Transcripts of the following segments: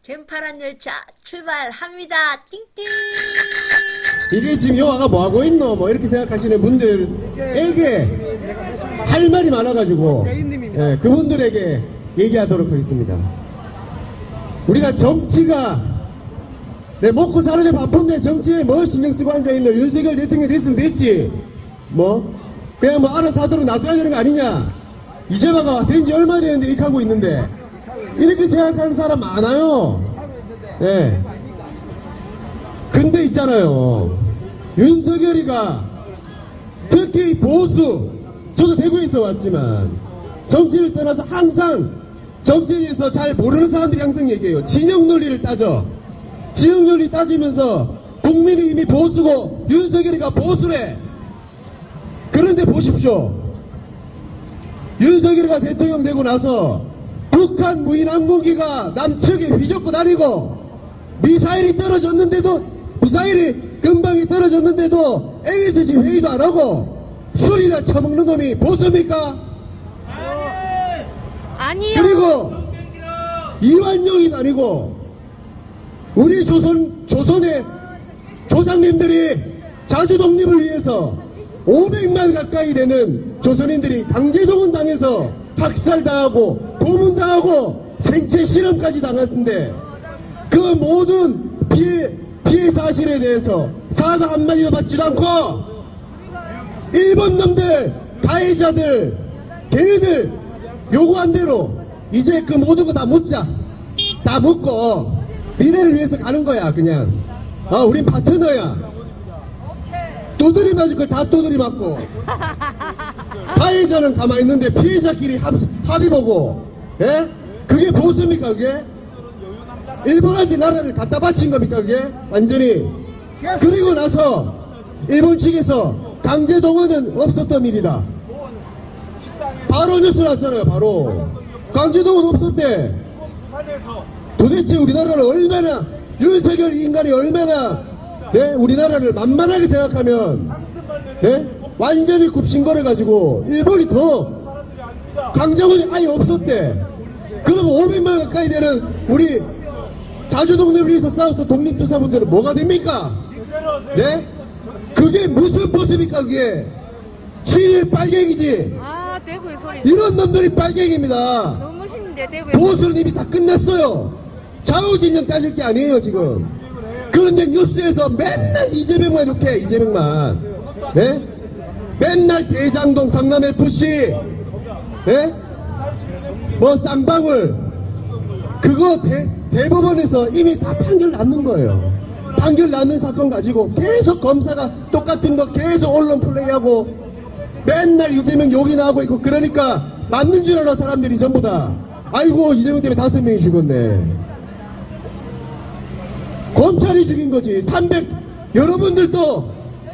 젠파란 열차 출발합니다. 띵띵. 이게 지금 여와가 뭐하고 있노? 뭐 이렇게 생각하시는 분들에게 할 말이 많아가지고 예, 그분들에게 얘기하도록 하겠습니다. 우리가 정치가 먹고 사는데 바쁜데 정치에 뭐 신경쓰고 앉아있노? 윤석열 대통령이 됐으면 됐지. 뭐 그냥 뭐 알아서 하도록 놔둬야 되는 거 아니냐? 이재화가 된지 얼마 됐는데 이렇게 하고 있는데 이렇게 생각하는 사람 많아요. 예. 근데 있잖아요. 윤석열이가 특히 보수, 저도 대구에서 왔지만 정치를 떠나서 항상 정치에 대해서 잘 모르는 사람들이 항상 얘기해요. 진영 논리를 따져. 진영 논리 따지면서 국민의힘이 보수고 윤석열이가 보수래. 그런데 보십시오. 윤석열이가 대통령 되고 나서 북한 무인 항공기가 남측에 휘젓고 다니고 미사일이 떨어졌는데도 미사일이 금방이 떨어졌는데도 NSC 회의도 안 하고 술이나 처먹는 놈이 보수입니까? 아니요. 그리고 이완용이도 아니고 우리 조선의 조상님들이 자주 독립을 위해서 500만 가까이 되는 조선인들이 강제동원 당해서 학살당하고 고문당하고 생체 실험까지 당했는데 그 모든 피해 사실에 대해서 사과 한마디도 받지도 않고 일본 놈들 가해자들 걔네들 요구한 대로 이제 그 모든 거 다 묻자. 다 묻고 미래를 위해서 가는 거야. 그냥 우린 파트너야. 두드리 맞을 걸 다 두드리 맞고 가해자는 가만히 있는데 피해자끼리 합의 보고 예? 그게 보수입니까 그게? 일본한테 나라를 갖다 바친 겁니까 그게? 완전히. 그리고 나서 일본 측에서 강제동원은 없었던 일이다. 바로 뉴스 났잖아요. 바로 강제동원 없었대. 도대체 우리나라를 얼마나 윤석열 인간이 얼마나 우리나라를 만만하게 생각하면 완전히 굽신거려가지고 일본이 더 강제동원이 아예 없었대. 그럼 500만 가까이 되는 우리 자주독립을 위해서 싸워서 독립투사분들은 뭐가 됩니까? 네? 그게 무슨 모습입니까 그게? 7일 빨갱이지. 아, 대구의 소리. 이런 놈들이 빨갱이입니다. 너무 멋있는데 대구의 보수는 이미 다 끝났어요. 좌우진영 따질 게 아니에요 지금. 그런데 뉴스에서 맨날 이재명만 이렇게 이재명만 네? 맨날 대장동 상남FC 네? 뭐 쌍방울 그거 대법원에서 이미 다 판결 났는 거예요. 판결 났는 사건 가지고 계속 검사가 똑같은 거 계속 언론 플레이하고 맨날 이재명 욕이나 하고 있고 그러니까 맞는 줄 알아 사람들이 전부 다. 아이고 이재명 때문에 5명이 죽었네. 검찰이 죽인 거지. 여러분들도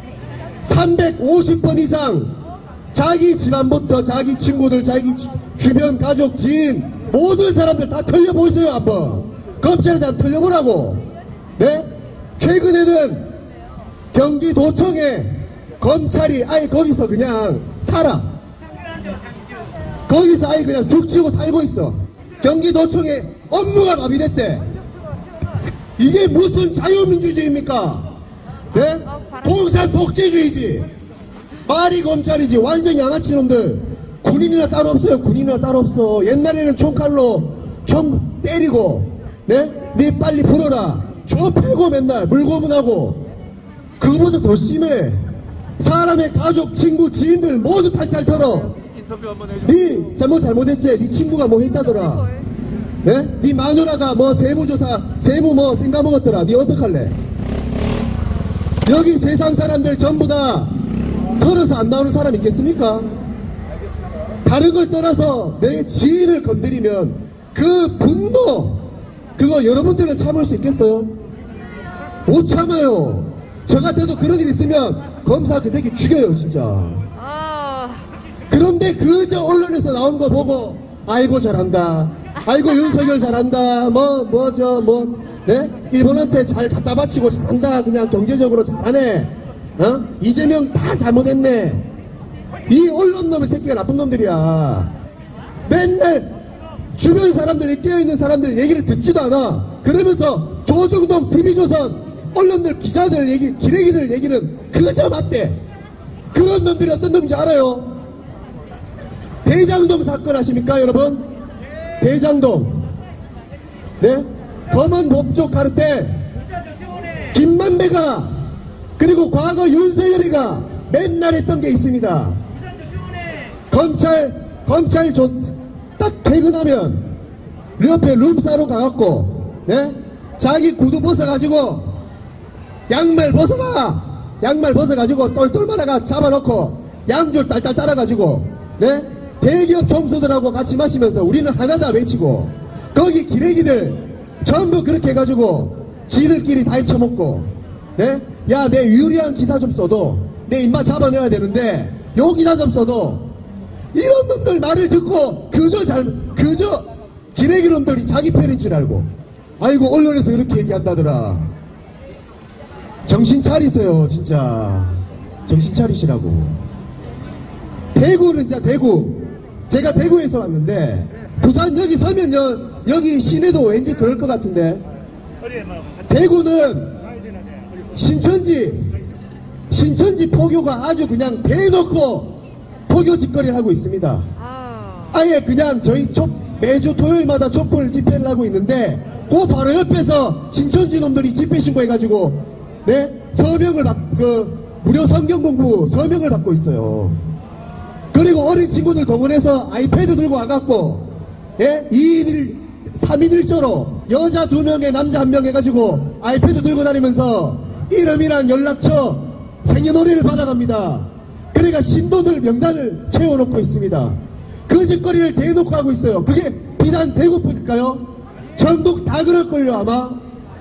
350번 이상 자기 집안부터 자기 친구들 자기 주변 가족 지인 모든 사람들 다 털려보세요 한번. 검찰에 다 털려보라고. 네? 최근에는 경기도청에 검찰이 아예 거기서 그냥 살아. 거기서 아예 그냥 죽치고 살고 있어. 경기도청에 업무가 마비됐대. 이게 무슨 자유민주주의입니까? 네? 공산 독재주의지. 말이 검찰이지. 완전 양아치 놈들. 군인이나 따로 없어요. 군인이나 따로 없어. 옛날에는 총칼로 총 때리고 네 빨리 풀어라. 조 패고 맨날 물고문하고. 그거보다 더 심해. 사람의 가족, 친구, 지인들 모두 탈탈 털어. 네 잘못했지. 네 친구가 뭐 했다더라. 네? 네 마누라가 뭐 세무조사 세무 뭐 땡가먹었더라. 네 어떡할래? 여기 세상 사람들 전부 다 털어서 안 나오는 사람 있겠습니까? 다른 걸 떠나서 내 지인을 건드리면 그 분노 그거 여러분들은 참을 수 있겠어요? 못 참아요. 저 같아도 그런 일 있으면 검사 그 새끼 죽여요 진짜. 그런데 그저 언론에서 나온 거 보고 아이고 잘한다. 아이고 윤석열 잘한다. 네? 일본한테 잘 갖다 바치고 잘한다. 그냥 경제적으로 잘하네. 이재명 다 잘못했네. 이 언론 놈의 새끼가 나쁜 놈들이야. 맨날 주변 사람들, 깨어있는 사람들 얘기를 듣지도 않아. 그러면서 조중동, TV조선, 언론들, 기자들 얘기, 기레기들 얘기는 그저 맞대. 그런 놈들이 어떤 놈인지 알아요? 대장동 사건 아십니까, 여러분? 대장동. 네? 검은 법조 카르텔. 김만배가, 그리고 과거 윤석열이가 맨날 했던 게 있습니다. 검찰 딱 퇴근하면 옆에 룸사로 가갖고, 네? 자기 구두 벗어가지고 양말 벗어가지고 똘똘마다가 잡아놓고 양줄 딸딸 따라가지고, 네? 대기업 총수들하고 같이 마시면서 우리는 하나다 외치고, 거기 기레기들 전부 그렇게 해가지고 지들끼리 다 헤쳐먹고, 네? 야, 내 유리한 기사 좀 써도 내 입맛 잡아내야 되는데 요 기사 좀 써도 이런 놈들 말을 듣고 그저 기레기 놈들이 자기 편인 줄 알고, 아이고 언론에서 이렇게 얘기한다더라. 정신 차리세요, 진짜. 정신 차리시라고. 대구는 진짜 대구. 제가 대구에서 왔는데 부산 여기 서면요, 여기 시내도 왠지 그럴 것 같은데, 대구는 신천지 포교가 아주 그냥 대놓고 포교 짓거리를 하고 있습니다. 아예 그냥 저희 매주 토요일마다 촛불 집회를 하고 있는데 그 바로 옆에서 신천지 놈들이 집회 신고해가지고, 네? 무료 성경 공부 서명을 받고 있어요. 그리고 어린 친구들 동원해서 아이패드 들고 와갖고, 예? 2인 3인 1조로 여자 2명에 남자 1명 해가지고 아이패드 들고 다니면서 이름이랑 연락처 생년월일을 받아갑니다. 그러니까 신도들 명단을 채워놓고 있습니다. 그 짓거리를 대놓고 하고 있어요. 그게 비단 대구뿐일까요? 전국 다 그럴걸요, 아마.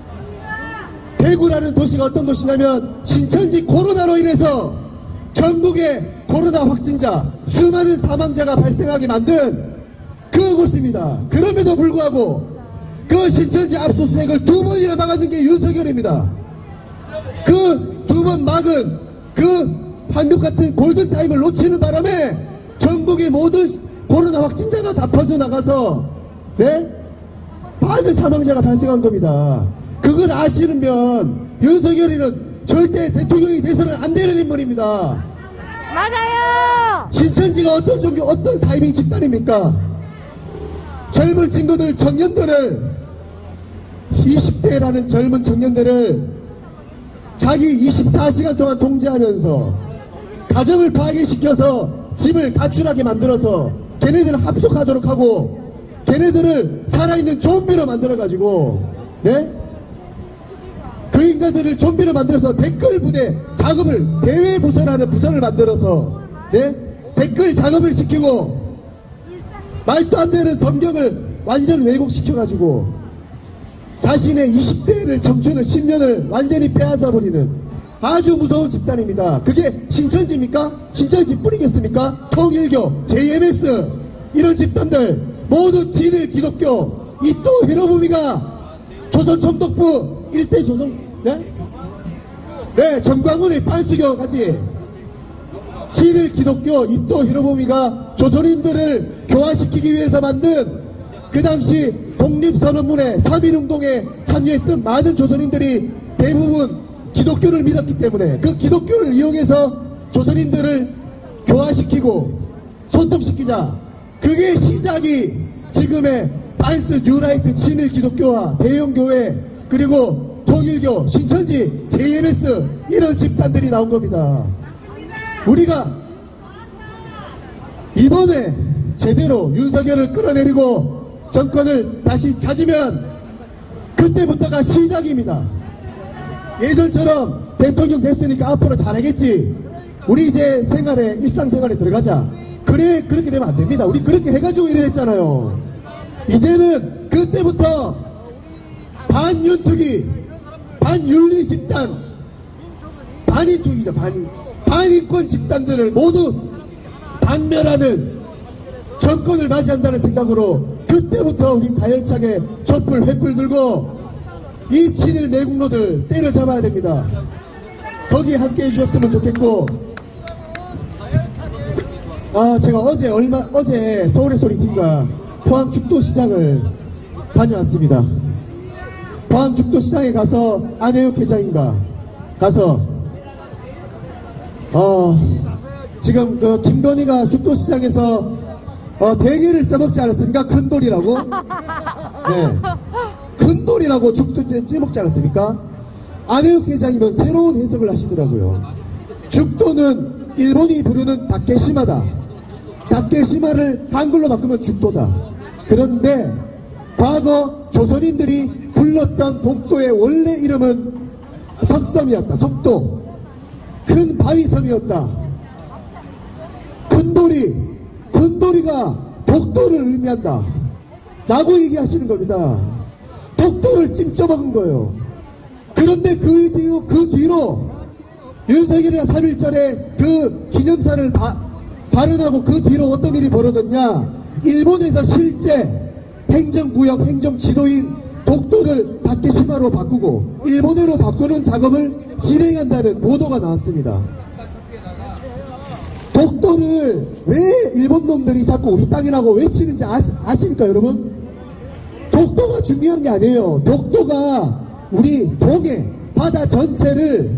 대구라는 도시가 어떤 도시냐면 신천지 코로나로 인해서 전국에 코로나 확진자, 수많은 사망자가 발생하게 만든 그곳입니다. 그럼에도 불구하고 그 신천지 압수수색을 2번이나 막았는 게 윤석열입니다. 그 2번 막은 그 황금 같은 골든타임을 놓치는 바람에 전국의 모든 코로나 확진자가 다 퍼져나가서, 네? 많은 사망자가 발생한 겁니다. 그걸 아시면 윤석열이는 절대 대통령이 돼서는 안 되는 인물입니다. 맞아요. 신천지가 어떤 종교, 어떤 사이비 집단입니까? 젊은 친구들, 청년들을, 20대라는 젊은 청년들을 자기 24시간 동안 통제하면서 가정을 파괴시켜서 집을 가출하게 만들어서 걔네들을 합숙하도록 하고 걔네들을 살아있는 좀비로 만들어가지고, 네? 그 인간들을 좀비로 만들어서 댓글 부대 작업을, 대외 부서라는 부서를 만들어서, 네? 댓글 작업을 시키고 말도 안 되는 성경을 완전 왜곡시켜가지고 자신의 20대를, 청춘을, 10년을 완전히 빼앗아버리는 아주 무서운 집단입니다. 그게 신천지입니까? 신천지뿐이겠습니까? 통일교, JMS 이런 집단들 모두 진일 기독교, 이또 히로부미가 조선총독부 일대 조선, 네? 네, 정광훈의 판수교까지 진일 기독교, 이또 히로부미가 조선인들을 교화시키기 위해서 만든 그 당시 독립선언문에 3.1운동에 참여했던 많은 조선인들이 대부분 기독교를 믿었기 때문에 그 기독교를 이용해서 조선인들을 교화시키고 손동시키자, 그게 시작이 지금의 반스, 뉴라이트, 진일 기독교와 대형교회, 그리고 통일교, 신천지, JMS 이런 집단들이 나온 겁니다. 우리가 이번에 제대로 윤석열을 끌어내리고 정권을 다시 찾으면 그때부터가 시작입니다. 예전처럼 대통령 됐으니까 앞으로 잘하겠지, 우리 이제 일상생활에 들어가자, 그래, 그렇게 되면 안 됩니다. 우리 그렇게 해가지고 이랬잖아요. 이제는 그때부터 반윤특위, 반윤리 집단, 반인특위죠, 반인권 집단들을 모두 박멸하는 정권을 맞이한다는 생각으로 그때부터 우리 가열차게 촛불, 횃불 들고 이 친일 매국노들 때려잡아야 됩니다. 거기에 함께 해주셨으면 좋겠고, 제가 어제 서울의 소리 팀과 포항 죽도시장을 다녀왔습니다. 포항 죽도시장에 가서 안혜욱 회장님과 가서 지금 그 김건희가 죽도시장에서 대게를 쪄먹지 않았습니까? 큰 돌이라고? 네. 큰 돌이라고 죽도 쪄먹지 않았습니까? 안혜욱 회장님은 새로운 해석을 하시더라고요. 죽도는 일본이 부르는 다케시마다. 다케시마를 한글로 바꾸면 죽도다. 그런데 과거 조선인들이 불렀던 독도의 원래 이름은 석섬이었다. 석도. 큰 바위섬이었다. 큰 도리가 독도를 의미한다 라고 얘기하시는 겁니다. 독도를 찜쪄먹은 거예요. 그런데 그 뒤로 윤석열이가 3.1절에 그 기념사를 발언하고 그 뒤로 어떤 일이 벌어졌냐. 일본에서 실제 행정구역 행정지도인 독도를 다케시마로 바꾸고 일본어로 바꾸는 작업을 진행한다는 보도가 나왔습니다. 독도를 왜 일본 놈들이 자꾸 우리 땅이라고 외치는지 아십니까 여러분? 독도가 중요한 게 아니에요. 독도가 우리 동해 바다 전체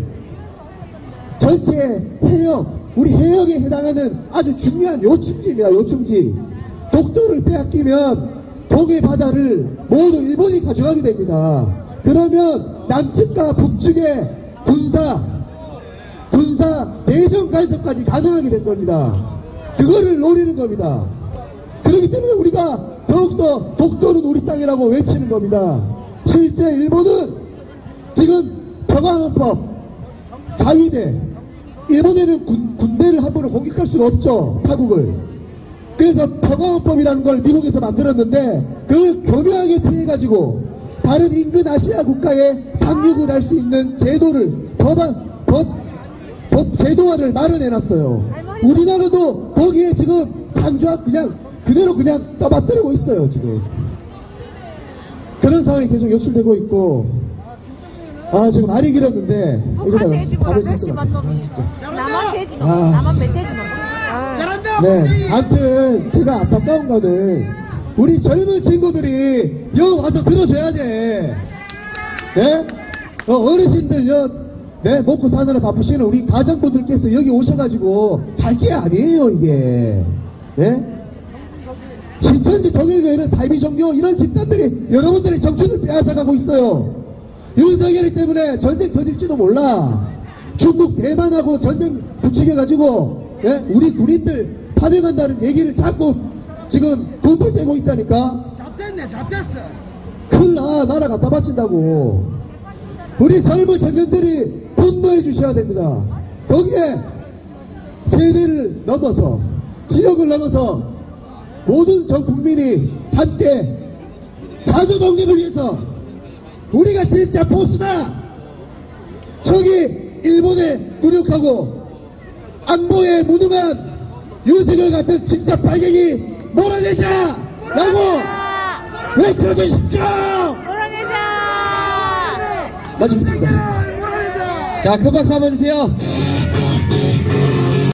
해역, 우리 해역에 해당하는 아주 중요한 요충지입니다. 요충지. 독도를 빼앗기면 동해 바다를 모두 일본이 가져가게 됩니다. 그러면 남측과 북측의 군사 내정 간섭까지 가능하게 된 겁니다. 그거를 노리는 겁니다. 그렇기 때문에 우리가 더욱더 독도는 우리 땅이라고 외치는 겁니다. 실제 일본은 지금 평화헌법 자위대, 일본에는 군대를 함부로 공격할 수가 없죠. 타국을. 그래서 평화헌법이라는 걸 미국에서 만들었는데 그 교묘하게 피해가지고 다른 인근 아시아 국가에 상륙을 할 수 있는 제도를 법 제도화를 마련해놨어요. 우리나라도 거기에 지금 상주하 그대로 떠받들고 있어요. 지금 그런 상황이 계속 연출되고 있고. 지금 말이 길었는데 북한 돼지고라 배심한 놈이 나만 돼지 놈, 나만 멧돼지 놈. 잘한다. 네, 아무튼 제가 안타까운 거는 우리 젊은 친구들이 여기 와서 들어줘야 돼. 네? 어르신들 네, 먹고 사느라 바쁘시는 우리 가정분들께서 여기 오셔가지고 할 게 아니에요 이게. 네? 신천지 동일교회는 사이비 종교 이런 집단들이 여러분들의 정춘을 빼앗아가고 있어요. 윤석열 때문에 전쟁 터질지도 몰라. 중국 대만하고 전쟁 부추겨가지고 우리 군인들 파병한다는 얘기를 자꾸 지금 분풀대고 있다니까. 잡혔어. 큰일 나. 나라 갖다 바친다고. 우리 젊은 청년들이 분노해 주셔야 됩니다. 거기에 세대를 넘어서 지역을 넘어서 모든 전 국민이 함께 자주 독립을 위해서 우리가 진짜 보수다. 저기 일본에 무력하고 안보에 무능한 윤석열 같은 진짜 빨갱이 몰아내자 라고 외쳐주십시오. 몰아내자. 마치겠습니다. 자, 큰 박수 한번 주세요.